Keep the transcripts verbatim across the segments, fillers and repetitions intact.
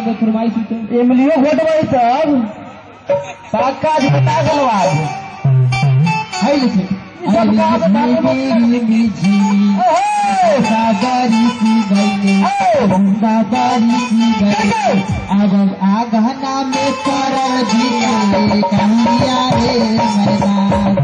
में फरमाइश तो इमलियो घोटवाई सब पक्का जी बता गलवा है लिखे सब का बता मेरी बाबारी की गई बाबारी की गई अब आगना में करण जी कन्हैया रे मैदान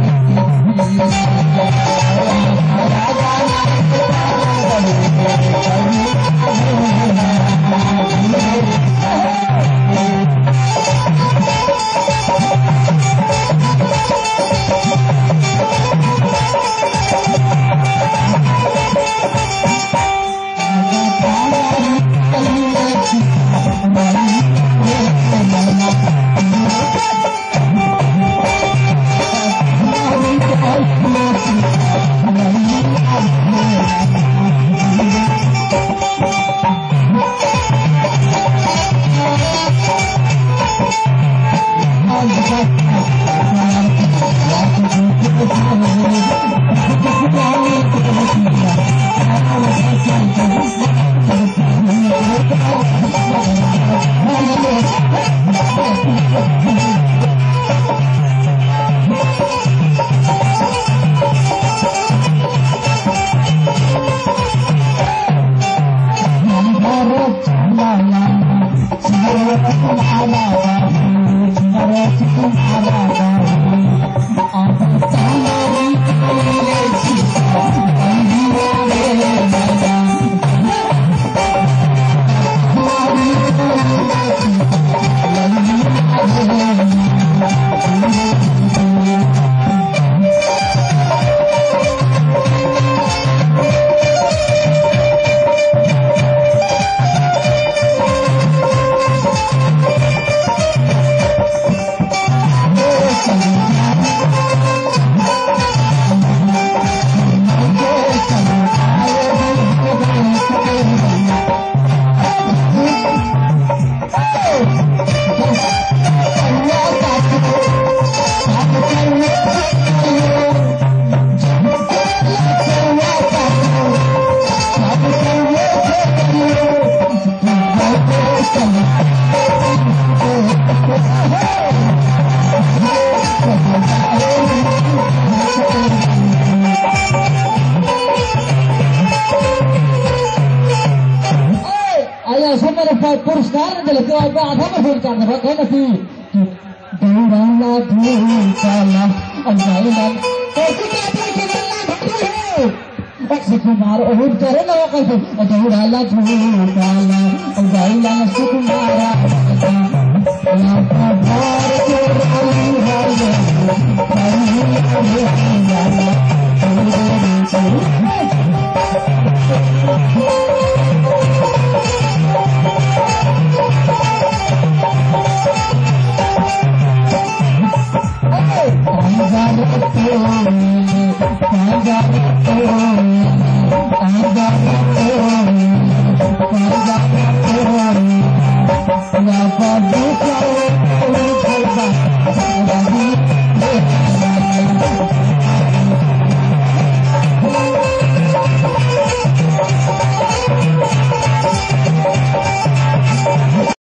पुरस्कार दिले तो आधा में फोन कर दे कहना कि दौड़ाना धूपाला अंजाइला कैसे क्या अपने के गल्ला घटू है अक्षय कुमार और करे ना कैसे दौड़ाला धूपाला अंजाइला सुकुमारा या भार के रोली हाले Bye.